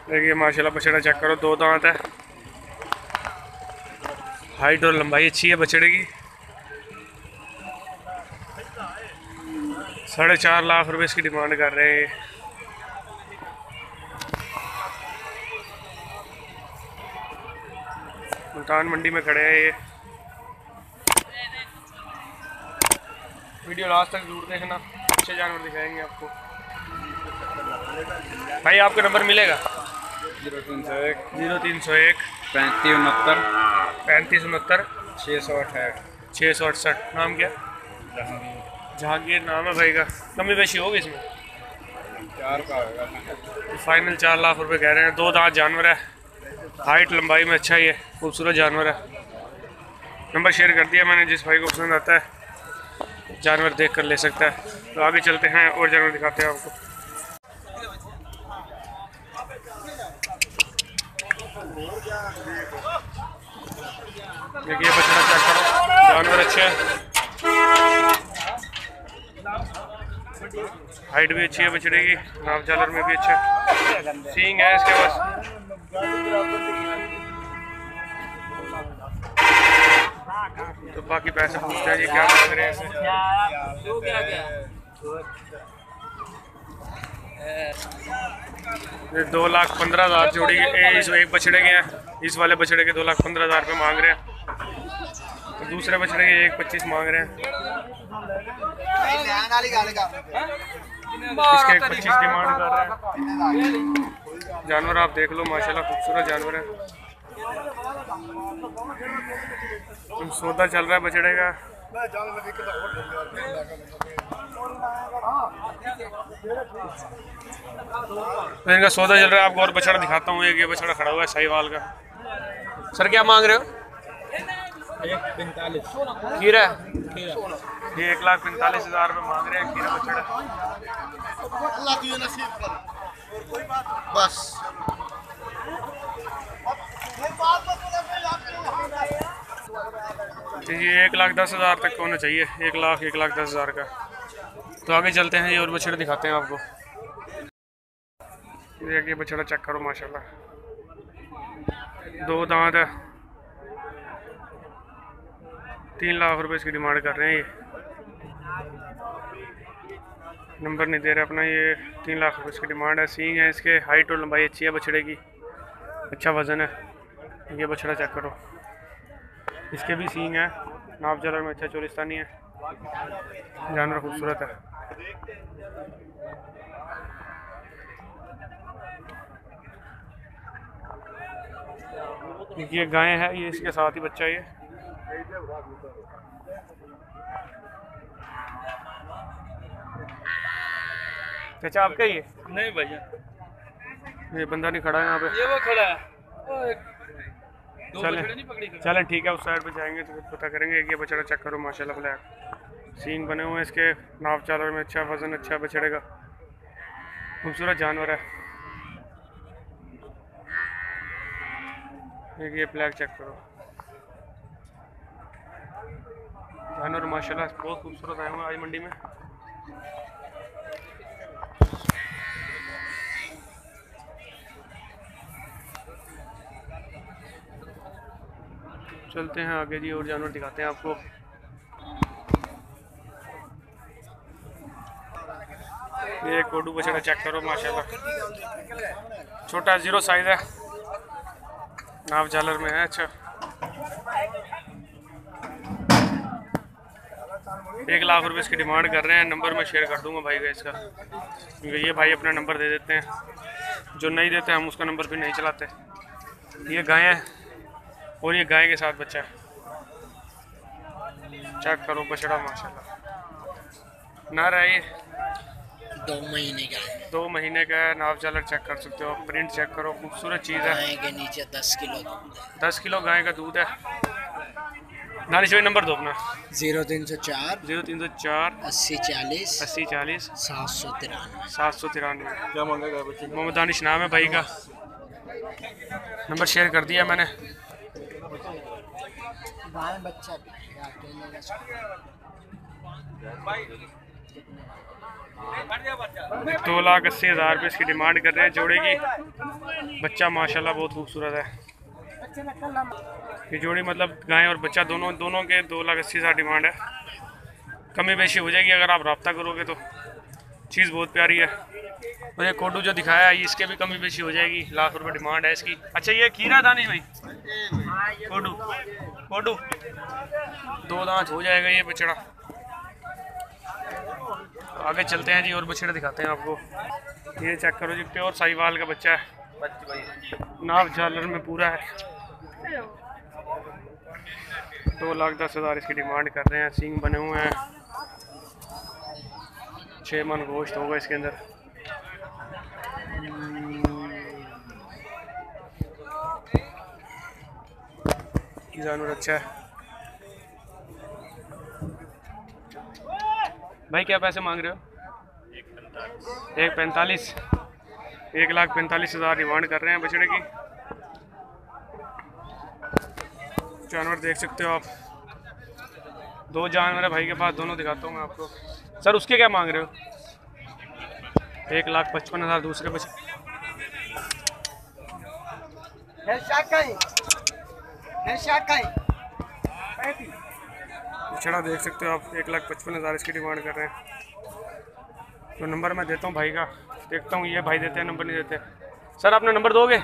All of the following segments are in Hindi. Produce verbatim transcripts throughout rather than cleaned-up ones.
देखिए माशाल्लाह बछड़ा चेक करो, दो दांत है, हाइट और लंबाई अच्छी है बछड़े की। साढ़े चार लाख रुपए इसकी डिमांड कर रहे हैं। मुल्तान मंडी में खड़े हैं ये। वीडियो लास्ट तक जरूर देखना, अच्छे जानवर दिखाएंगे आपको। भाई आपका नंबर मिलेगा? जीरो तीन सौ एक जीरो तीन सौ एक पैंतीस उनहत्तर पैंतीस उनहत्तर छः सौ अठाठ छः सौ अड़सठ। नाम क्या? जहांगीर नाम है भाई का। कमी बेशी होगी इसमें? चार का होगा। फाइनल चार लाख रुपए कह रहे हैं। दो दांत जानवर है, हाइट लंबाई में अच्छा ही है, खूबसूरत जानवर है। नंबर शेयर कर दिया मैंने, जिस भाई को पसंद आता है जानवर देख कर ले सकता है। तो आगे चलते हैं और जानवर दिखाते हैं आपको। देखिए बछड़ा चेक करो, जानवर अच्छे हैं, हाइट भी अच्छी है बछड़े की, नाप झालर में भी अच्छा है, सींग है इसके पास। तो बाकी पैसे पूछते हैं जी क्या बात करें ऐसे। ये दो लाख पंद्रह हज़ार जोड़ी के इस एक बछड़े के हैं। इस वाले बछड़े के दो लाख पंद्रह हज़ार रुपये मांग रहे हैं। तो दूसरे बछड़े के एक पच्चीस मांग रहे हैं। इसके एक पच्चीस डिमांड कर रहे हैं। जानवर आप देख लो माशाल्लाह खूबसूरत जानवर है। सौदा चल रहा है बछड़े का। तो इनका सौदा चल रहा है। आपको और बछड़ा दिखाता हूँ। एक ये बछड़ा खड़ा हुआ है साहिवाल का। सर क्या मांग रहे हो? पैंतालीस खीरा ये एक लाख पैंतालीस हजार रुपये मांग रहे हैं खीरा बछड़ा। बस ये एक लाख दस हजार तक होना चाहिए। एक लाख एक लाख दस हजार का। तो आगे चलते हैं, ये और बछड़े दिखाते हैं आपको। ये बछड़ा चेक करो माशाल्लाह, दो दांत है, तीन लाख रुपए इसकी डिमांड कर रहे हैं। ये नंबर नहीं दे रहे अपना। ये तीन लाख रुपए इसकी डिमांड है। सींग है इसके, हाइट और लंबाई अच्छी है बछड़े की, अच्छा वजन है। ये बछड़ा चेक करो, इसके भी सींग है, नाप जलर में अच्छा चोलिस्तानी है, जानवर खूबसूरत है। ये गाय है, ये इसके साथ ही बच्चा। ये चाचा आपका ये? नहीं भैया, ये बंदा नहीं खड़ा है यहाँ पे। ये वो खड़ा है। चलें चलें ठीक है, उस साइड पे जाएंगे तो फिर पता करेंगे। ये बछड़ा चेक करो माशाल्लाह, ब्लैक सींग बने हुए हैं इसके, नाप चालर में अच्छा, वजन अच्छा बछड़े का, खूबसूरत जानवर है। ये ब्लैक चेक करो, जानवर माशाल्लाह बहुत खूबसूरत आए हुए आज मंडी में। चलते हैं आगे जी, और जानवर दिखाते हैं आपको। ये कोडू बछड़ा चेक करो माशाल्लाह, छोटा जीरो साइज है, नाप झालर में है अच्छा। एक लाख रुपए इसकी डिमांड कर रहे हैं। नंबर मैं शेयर कर दूंगा भाई का इसका, क्योंकि ये भाई अपना नंबर दे देते हैं, जो नहीं देते हम उसका नंबर भी नहीं चलाते। ये गाय है और ये गाय के साथ बच्चा है। चेक करो बछड़ा माशाल्लाह, नर है ये, दो महीने का है। दो महीने का है। नाप झालर चेक कर सकते हो, प्रिंट चेक करो, खूबसूरत चीज़ है। गाय के नीचे दस किलो दूध है। दस किलो गाय का दूध है। नानी भाई नंबर दो अपना। जीरो तीन सौ चार जीरो तीन सौ चार अस्सी चालीस अस्सी चालीस सात सौ तिरानवे सात सौ तिरानवे। क्या मांगेगा बच्चे? मोहम्मद दानिश नाम है भाई का, नंबर शेयर कर दिया मैंने। गाय बच्चा भी है, अकेले का। दो लाख अस्सी हज़ार रुपये इसकी डिमांड कर रहे हैं जोड़े की। बच्चा माशाल्लाह बहुत खूबसूरत है। ये जोड़ी मतलब गाय और बच्चा दोनों दोनों के दो लाख अस्सी हज़ार डिमांड है। कमी बेशी हो जाएगी अगर आप रब्ता करोगे तो। चीज़ बहुत प्यारी है। और ये कोडू जो दिखाया है इसके भी कमी बेशी हो जाएगी। लाख रुपए डिमांड है इसकी। अच्छा ये खीरा दानिश भाई कोडू कोडू दो दांत हो जाएगा ये बछड़ा। आगे चलते हैं जी और बछड़े दिखाते हैं आपको। ये चेक करो जी प्योर साहिवाल का बच्चा है। नाव झालर में पूरा है। दो लाख दस हज़ार इसकी डिमांड कर रहे हैं। सींग बने हुए हैं। छः मन गोश्त होगा इसके अंदर। जानवर अच्छा है भाई। क्या पैसे मांग रहे हो? एक पैंतालीस एक लाख पैंतालीस हज़ार डिमांड कर रहे हैं बछड़े की। जानवर देख सकते हो आप। दो जानवर है भाई के पास, दोनों दिखाता हूँ मैं आपको। सर उसके क्या मांग रहे हो? एक लाख पचपन हज़ार दूसरे बछड़े। बछड़ा देख सकते हो आप। एक लाख पचपन हज़ार इसकी डिमांड कर रहे हैं। तो नंबर मैं देता हूँ भाई का। देखता हूँ ये भाई देते हैं नंबर नहीं देते। सर अपना नंबर दोगे?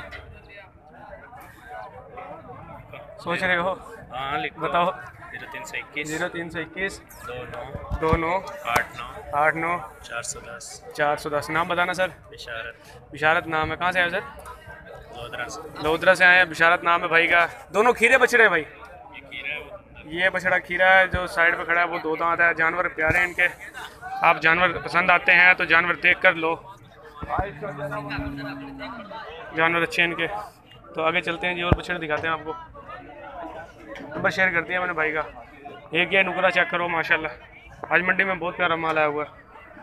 सोच रहे हो? हाँ लिख बताओ। जीरो तीन सौ इक्कीस जीरो तीन सौ इक्कीस दो नौ दो नौ आठ नौ आठ नौ चार सौ दस चार सौ दस। नाम बताना सर। बिशारत बिशारत नाम है। कहाँ से आए सर? लोधरा से। लोधरा से आए हैं। बिशारत नाम है भाई का। दोनों खीरे बछड़े हैं भाई। ये खीरा है वो। ये बछड़ा खीरा है जो साइड पे खड़ा है वो दो दांत है। जानवर प्यारे हैं इनके। आप जानवर पसंद आते हैं तो जानवर देख कर लो। जानवर अच्छे हैं इनके। तो आगे चलते हैं जी और बछड़े दिखाते हैं आपको। नंबर शेयर कर दिया मैंने भाई का। एक ये नुकरा चेक करो माशाल्लाह। आज मंडी में बहुत प्यारा माल आया हुआ है।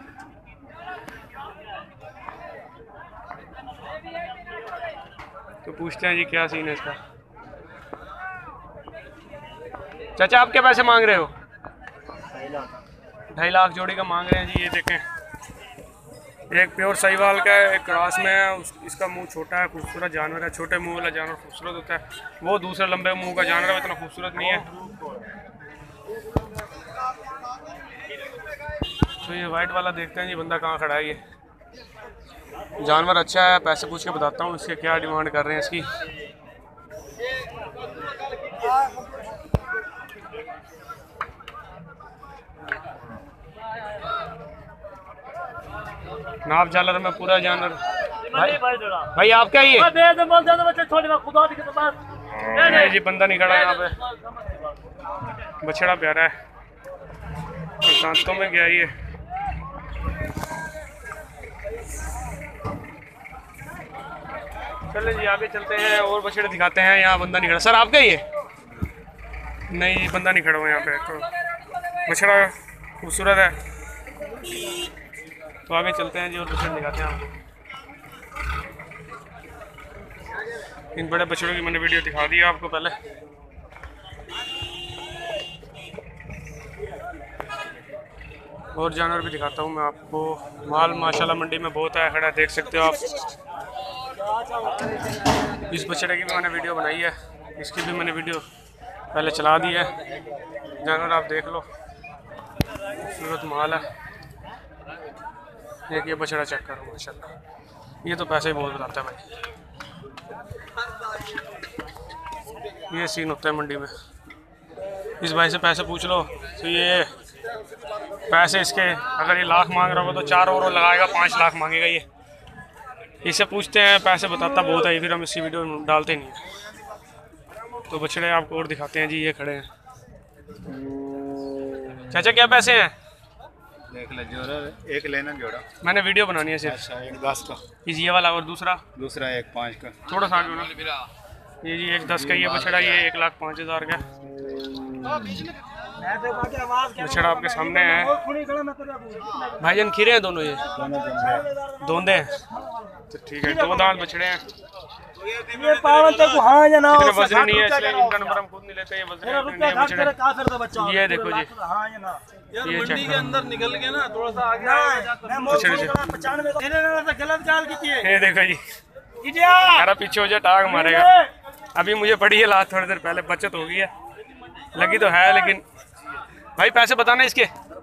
तो पूछते हैं जी क्या सीन है इसका। चाचा आप क्या पैसे मांग रहे हो? ढाई लाख जोड़ी का मांग रहे हैं जी। ये देखें एक प्योर साहिवाल का है, एक क्रॉस में है। उस, इसका मुंह छोटा है, खूबसूरत जानवर है। छोटे मुंह वाला जानवर खूबसूरत होता है। वो दूसरा लंबे मुंह का जानवर है, इतना खूबसूरत नहीं है। तो ये वाइट वाला देखते हैं जी बंदा कहाँ खड़ा है। ये जानवर अच्छा है। पैसे पूछ के बताता हूँ इसके क्या डिमांड कर रहे हैं इसकी। नाव झालर में पूरा जानवर। भाई, भाई आप क्या ये? नहीं जी बंदा नहीं खड़ा यहाँ पे। बछड़ा प्यारा है। दांतों में गया ये। चले जी आगे चलते हैं और बछड़े दिखाते हैं। यहाँ बंदा नहीं खड़ा। सर आपका ये? नहीं बंदा नहीं खड़ा हुआ यहाँ पे। तो बछड़ा खूबसूरत है। तो आगे चलते हैं जी और बछड़े दिखाते हैं आपको। इन बड़े बछड़ों की मैंने वीडियो दिखा दी आपको पहले। और जानवर भी दिखाता हूँ मैं आपको। माल माशाल्लाह मंडी में बहुत है खड़ा, देख सकते हो आप। इस बछड़े की भी मैंने वीडियो बनाई है। इसकी भी मैंने वीडियो पहले चला दी है। जानवर आप देख लो, खूबसूरत माल है। एक ये बछड़ा चेक करो माशाल्लाह। ये तो पैसे ही बहुत बताता है भाई। ये सीन होता है मंडी में। इस भाई से पैसे पूछ लो तो ये पैसे इसके अगर ये लाख मांग रहा होगा तो चार और लगाएगा, पाँच लाख मांगेगा ये। इससे पूछते हैं, पैसे बताता बहुत है, फिर हम इसी वीडियो में डालते नहीं हैं। तो बछड़े आपको और दिखाते हैं जी। ये खड़े हैं। चाचा क्या पैसे हैं? देख ले जोड़ा, एक लेना जोड़ा। मैंने वीडियो बनानी है सिर्फ। अच्छा एक दस का, इस ये वाला, और दूसरा दूसरा एक पाँच का। थोड़ा सा आगे ये जी एक दस का ये बछड़ा, ये एक लाख पाँच हज़ार का बछड़ा आपके सामने है। भाईजान खीरे हैं दोनों, ये दोंदे हैं। तो ठीक है, दो दांत बछड़े हैं। ये पावन तक हाँ या ना इतने वजन नहीं है इसलिए इनका नंबर हम खुद नहीं लेते। ये वजन तेरह रुपया खर्च करे काफिर था बच्चा। ये देखो जी, हाँ या ना यार मंडी के अंदर निकल के ना थोड़ा सा आगे मैं मोल पचानवे गलत गाल की है। ये देखो जी, यार पीछे हो जाए टांग मारेगा। अभी मुझे पड़ी है लात थोड़ी देर पहले, बचत हो गई है, लगी तो है लेकिन। भाई पैसे बताना इसके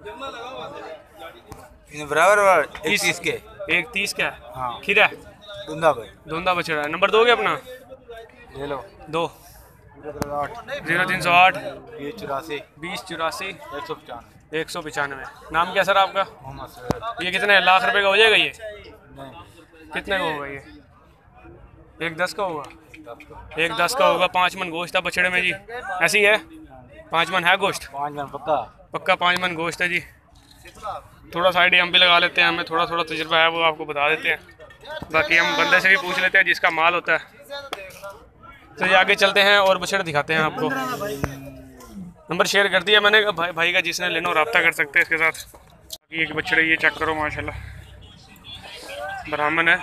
बराबर एक तीस के एक तीस का हाँ। खीरा धुंधा भाई धुंधा बछड़ा है। नंबर दोगे अपना? ले लो। दो जीरो तीन सौ आठ बीस चौरासी बीस चौरासी एक सौ पचानवे एक सौ पचानवे। नाम क्या सर आपका? मोहम्मद सैयद। ये कितने लाख रुपए का हो जाएगा? ये नहीं कितने का होगा? ये एक दस का होगा। दस का। एक दस का होगा। पाँच मन गोश्त है बछड़े में जी, ऐसी है? पाँच मन है गोश्त? पाँच मन पक्का पक्का पाँच मन गोश्त है जी। थोड़ा सा आइडिया हम भी लगा लेते हैं, हमें थोड़ा थोड़ा तजुर्बा है वो आपको बता देते हैं। बाकी हम बंदे से भी पूछ लेते हैं जिसका माल होता है। तो ये आगे चलते हैं और बछड़े दिखाते हैं आपको। नंबर शेयर कर दिया मैंने भाई, भाई का जिसने लेना हो रब्ता कर सकते हैं इसके साथ। बाकी एक बछड़े ये चेक करो माशाल्लाह, ब्राह्मण है।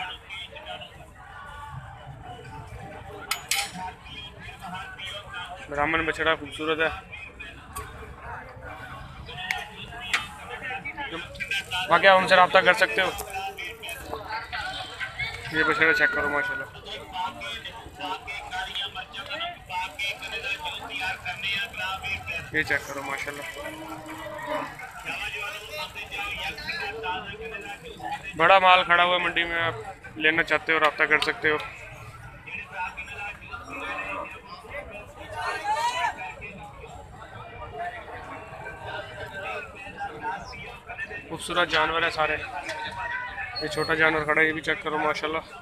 ब्राह्मण बछड़ा खूबसूरत है। बाकी आप हमसे रब्ता कर सकते हो। ये बछड़ा चेक करो माशाल्लाह, ये चेक करो माशाल्लाह, बड़ा माल खड़ा हुआ है मंडी में। आप लेना चाहते हो रब्ता कर सकते हो। खूबसूरत जानवर है सारे। ये छोटा जानवर खड़ा है, ये भी चेक करो माशाल्लाह।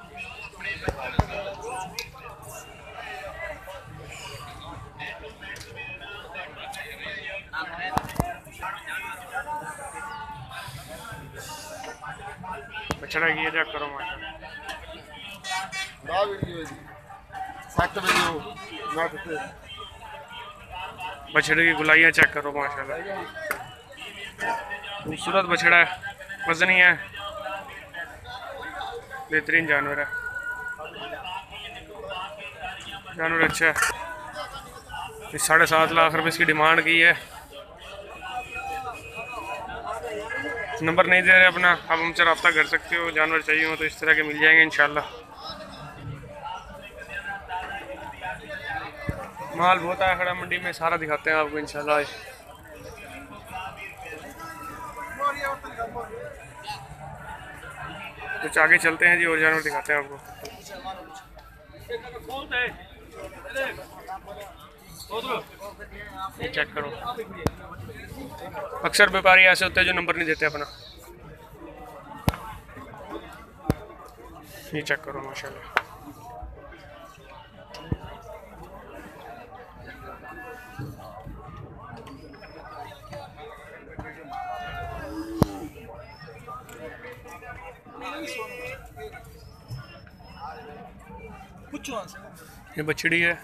बछड़ा की ये चेक करो माशाल्लाह। बछड़े की गुलाइयाँ चेक करो माशाल्लाह, खूबसूरत बछड़ा है, वजनी है, बेहतरीन जानवर है। जानवर अच्छा है। साढ़े सात लाख रुपए इसकी डिमांड की है। नंबर नहीं दे रहे अपना, आप हमसे रब्ता कर सकते हो। जानवर चाहिए हो तो इस तरह के मिल जाएंगे इंशाल्लाह। माल बहुत आया खड़ा मंडी में, सारा दिखाते हैं आपको इंशाल्लाह। कुछ आगे चलते हैं जी और जानवर दिखाते हैं आपको। चेक करो, अक्सर व्यापारी ऐसे होते हैं जो नंबर नहीं देते अपना। ये चेक करो माशाल्लाह, ये बछड़ी है।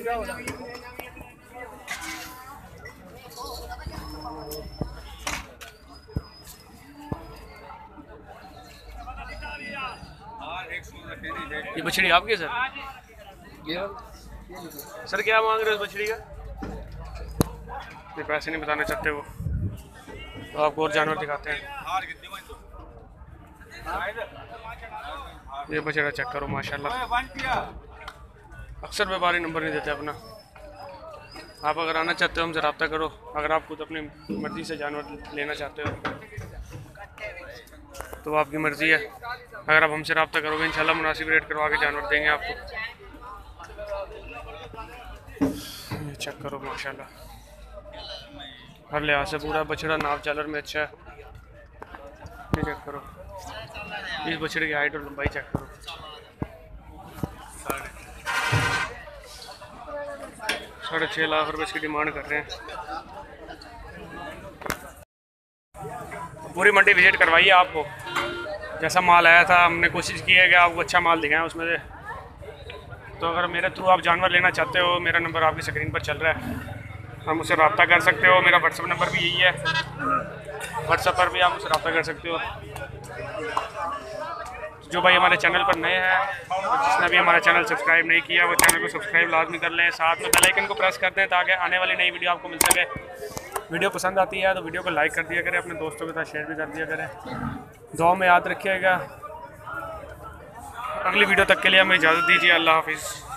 ये बछड़ी आपकी है सर? सर क्या मांग रहे हो इस बछड़ी का? ये पैसे नहीं बताना चाहते वो, तो आपको और जानवर दिखाते हैं। ये बछड़ा चेक करो माशाल्लाह। अक्सर व्यापारी नंबर नहीं देते अपना। आप अगर आना चाहते हो हमसे रब्ता करो। अगर आप खुद अपनी मर्ज़ी से जानवर लेना चाहते हो तो आपकी मर्ज़ी है। अगर आप हमसे रब्ता करोगे इंशाल्लाह मुनासिब रेट करवा के जानवर देंगे आपको। ये चेक करो माशाल्लाह, हर लिहाज से पूरा बछड़ा नाव चालर में अच्छा है। ये चेक करो, इस बछड़े की हाइट और लंबाई चेक करो। साढ़े छः लाख रुपए इसकी डिमांड कर रहे हैं। पूरी मंडी विजिट करवाइए, आपको जैसा माल आया था हमने कोशिश की है कि आपको अच्छा माल दिखाएं उसमें से। तो अगर मेरे थ्रू आप जानवर लेना चाहते हो, मेरा नंबर आपकी स्क्रीन पर चल रहा है, हम मुझसे रब्ता कर सकते हो। मेरा व्हाट्सअप नंबर भी यही है, व्हाट्सएप पर भी आप मुझसे रब्ता कर सकते हो। जो भाई हमारे चैनल पर नए हैं और जिसने भी हमारा चैनल सब्सक्राइब नहीं किया वो चैनल को सब्सक्राइब लाजमी कर लें, साथ में बेल आइकन को प्रेस कर दें ताकि आने वाली नई वीडियो आपको मिल सके। वीडियो पसंद आती है तो वीडियो को लाइक कर दिया करें, अपने दोस्तों के साथ शेयर भी कर दिया करें। दुआ में याद रखिएगा। अगली वीडियो तक के लिए हमें इजाज़त दीजिए। अल्लाह हाफिज़।